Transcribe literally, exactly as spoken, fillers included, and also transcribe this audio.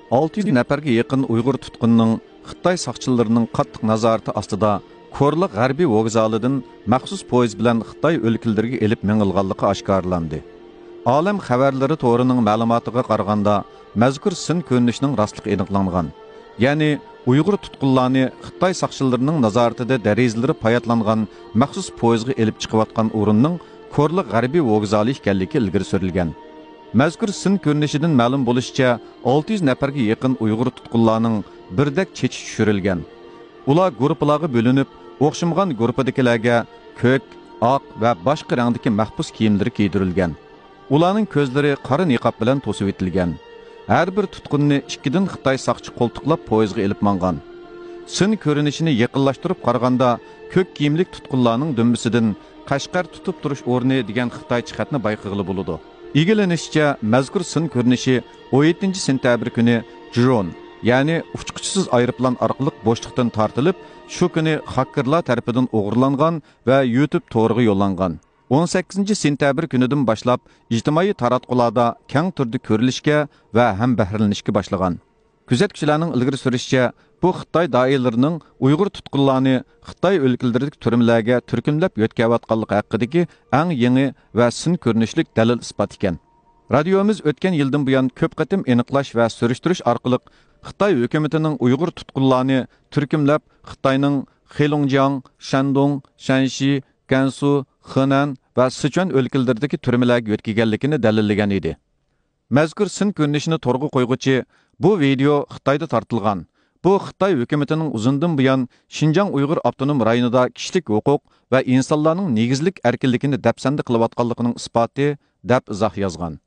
olti yuz nafarga yaqin Uyg'ur tutqunning Xitoy saqchilarining qattiq nazorati ostida Korliq G'arbiy vokzalidan maxsus poyezd bilan Xitoy o'lkalariga elib mengilganligi oshkorlandi. Olam xabarlari to'rining ma'lumotiga qaraganda, mazkur sin ko'rinishning rostligi aniqlangan. Ya'ni Uyg'ur tutqunlarni Xitoy saqchilarining nazoratida darizalari payatlangan maxsus poyezdga elib chiqayotgan o'rinning Korliq G'arbiy vokzali ekanligi ilgari surilgan. Mazkur sin ko'rinishidan ma'lum bo'lishicha, olti yuz nafarga yaqin Uyg'ur tutqunlarning birdak chechish tushirilgan. Ular guruhlarga bo'linib, o'xshamagan guruhdagilarga ko'k, oq va boshqa rangdagi mahbus kiyimlar kiydirilgan. Ularning ko'zlari qora niqob bilan to'sib etilgan. Har bir tutqunni ikkidan Xitoy saqchi qo'ltiqlab poyezdga elib mangan. Sin ko'rinishini yaqinlashtirib qaraganda, ko'k kiyimlik tutqunlarning dumbisidan Qashqar tutib turish o'rni degan Xitoy xatni bayqag'ili bo'ladi. Egilanishicha, mazkur sin ko'rinishi o'n yettinchi sentabr kuni dron, ya'ni uchquchsiz aeroplan orqali bo'shliqdan tortilib, shu kuni xakerlar tarafidan o'g'irlangan va YouTube to'riga yo'llangan. o'n sakkizinchi sentabr kunidan boshlab ijtimoiy taratqularda keng turda ko'rilishga va ham bahrilanishga boshlagan. Kuzatuvchilarning ilgari surishicha, bu Xitoy doiralarining Uyg'ur tutqunlarni Xitoy o'lkalaridagi turmalarga turkumlab yo'tkayotganligi haqidagi eng yangi va sin ko'rinishlik dalil isbot ekan. Radiomiz o'tgan yildan buyon ko'p qatim aniqlash va surishtirish orqali Xitoy hukumatining Uyg'ur tutqunlarni turkumlab Xitoyning Xilongjiang, Shandong, Shanxi, Gansu, Henan va Sichuan o'lkalaridagi turmalarga yo'tkaganligini dalillagan edi. Mazkur sin ko'rinishini to'rg'a qo'yg'uchi bu video Xitoyda tortilgan. Bu Xitoy hukumatining uzundan buyon Xinjiang Uyg'ur avtonom rayonida kishilik huquq va insonlarning negizlik erkinligini dafsanda qilayotganligining isboti deb izoh yozgan.